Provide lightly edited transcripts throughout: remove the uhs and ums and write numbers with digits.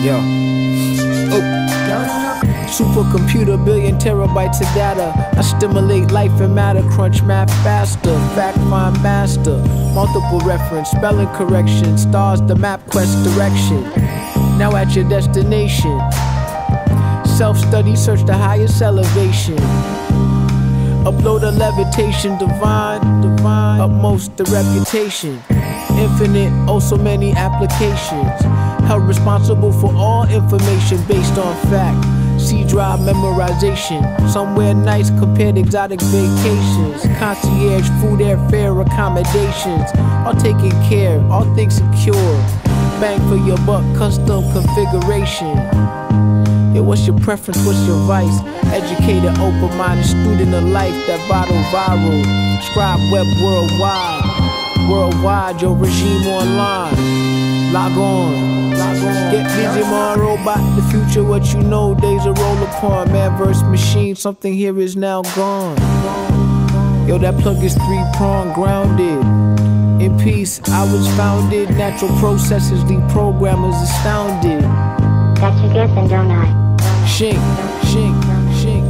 Yo. Oh. Supercomputer, billion terabytes of data. I stimulate life and matter, crunch math faster. Fact find master. Multiple reference, spelling correction. Stars the map, quest direction. Now at your destination. Self-study, search the highest elevation. Upload a levitation, divine, utmost the reputation. Infinite, oh so many applications. Held responsible for all information based on fact. C-drive memorization. Somewhere nice compared exotic vacations. Concierge, food, airfare, accommodations. All taken care, all things secure. Bang for your buck, custom configuration. Yeah, what's your preference, what's your vice? Educated, open-minded student of life that viral. Scribe web worldwide. Worldwide, your regime online. Log on. Get busy, my robot. The future, what you know, days a roll upon. Man versus machine, something here is now gone. Yo, that plug is three-pronged, grounded. In peace, I was founded. Natural processes leave programmers astounded. Got your guessing, don't I? Shink, shink, shink,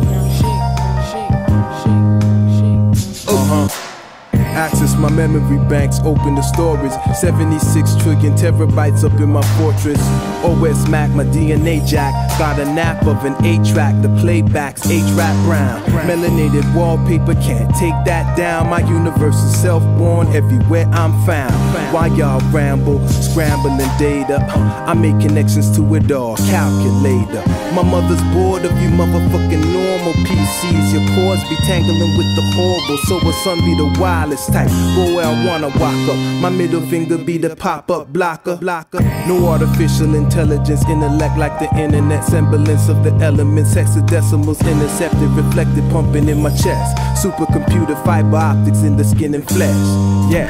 shink, shink, shink. Access my memory banks, open the storage. 76 trillion terabytes up in my fortress. OS Mac, my DNA jack. Got a nap of an 8-track, the playbacks, 8-rap brown. Melanated wallpaper, can't take that down. My universe is self-born, everywhere I'm found. Why y'all ramble, scrambling data? I make connections to it all, calculator. My mother's bored of you motherfucking normal PCs. Your cords be tangling with the horrible, so her son be the wildest type. Boy, I wanna walk up. My middle finger be the pop-up blocker. No artificial intelligence, intellect like the internet. Semblance of the elements, hexadecimals intercepted, reflected, pumping in my chest. Supercomputer, fiber optics in the skin and flesh. Yes.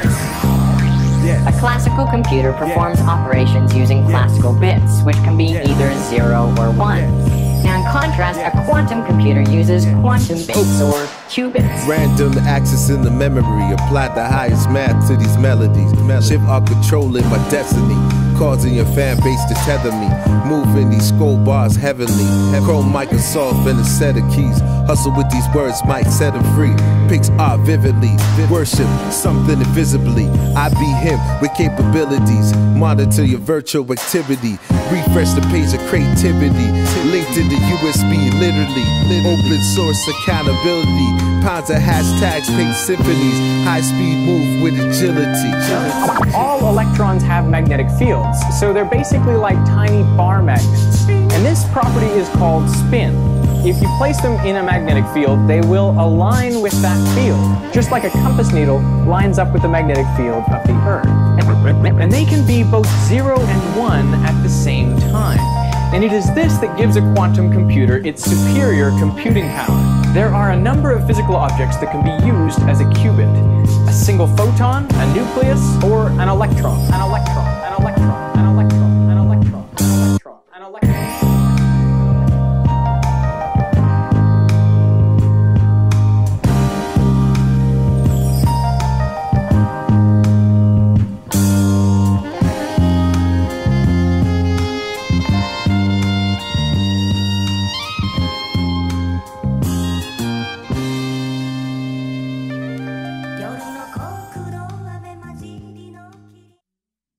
A classical computer performs operations using classical bits, which can be either 0 or 1. Now, in contrast, a quantum computer uses quantum bits or qubits. Random access in the memory, apply the highest math to these melodies. Shift are controlling my destiny, causing your fan base to tether me. Moving these scroll bars heavenly. Chrome Microsoft and a set of keys. Hustle with these words might set them free. Picks art vividly, worship something invisibly. I be him with capabilities. Monitor your virtual activity. Refresh the page of creativity. Linked in the USB, literally. Open source accountability. Pounds of hashtags, paint symphonies. High speed move with agility. All electrons have magnetic fields, so they're basically like tiny bar magnets. And this property is called spin. If you place them in a magnetic field, they will align with that field, just like a compass needle lines up with the magnetic field of the Earth. And they can be both 0 and 1 at the same time. And it is this that gives a quantum computer its superior computing power. There are a number of physical objects that can be used as a qubit. A single photon, a nucleus, or an electron.